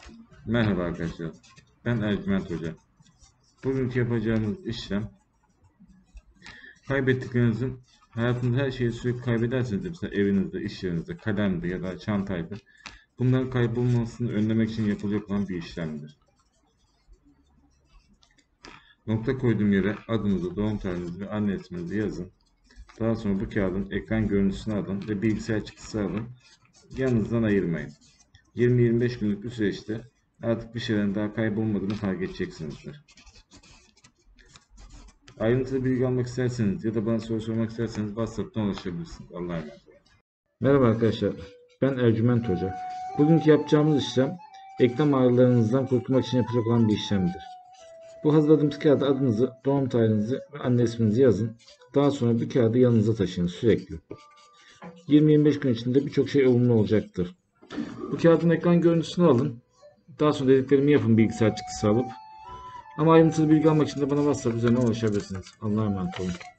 Merhaba arkadaşlar. Ben Ercüment Hoca. Bugünkü yapacağımız işlem kaybettiklerinizin hayatınızda her şeyi sürekli kaybederseniz mesela evinizde, iş yerinizde, kalemde ya da çantaydı. Bunların kaybolmasını önlemek için yapılacak olan bir işlemdir. Nokta koyduğum yere adınızı, doğum tarihinizi ve anne isminizi yazın. Daha sonra bu kağıdın ekran görüntüsünü alın ve bilgisayar çıktısı alın. Yanınızdan ayırmayın. 20-25 günlük bir süreçte artık bir şeylerin daha kaybolmadığını fark edeceksinizdir. Ayrıntılı bilgi almak isterseniz ya da bana soru sormak isterseniz WhatsApp'tan ulaşabilirsiniz. Allah'a emanet olun. Merhaba arkadaşlar. Ben Ercüment Hoca. Bugünkü yapacağımız işlem eklem ağrılarınızdan kurtulmak için yapacak olan bir işlemdir. Bu hazırladığımız kağıda adınızı, doğum tarihinizi ve anne isminizi yazın. Daha sonra bu kağıdı yanınıza taşıyın sürekli. 20-25 gün içinde birçok şey olumlu olacaktır. Bu kağıdın ekran görüntüsünü alın. Daha sonra dediklerimi yapın bilgisayar çıktısı alıp. Ama ayrıntılı bilgi almak için de bana WhatsApp üzerinden ulaşabilirsiniz. Allah'a emanet olun.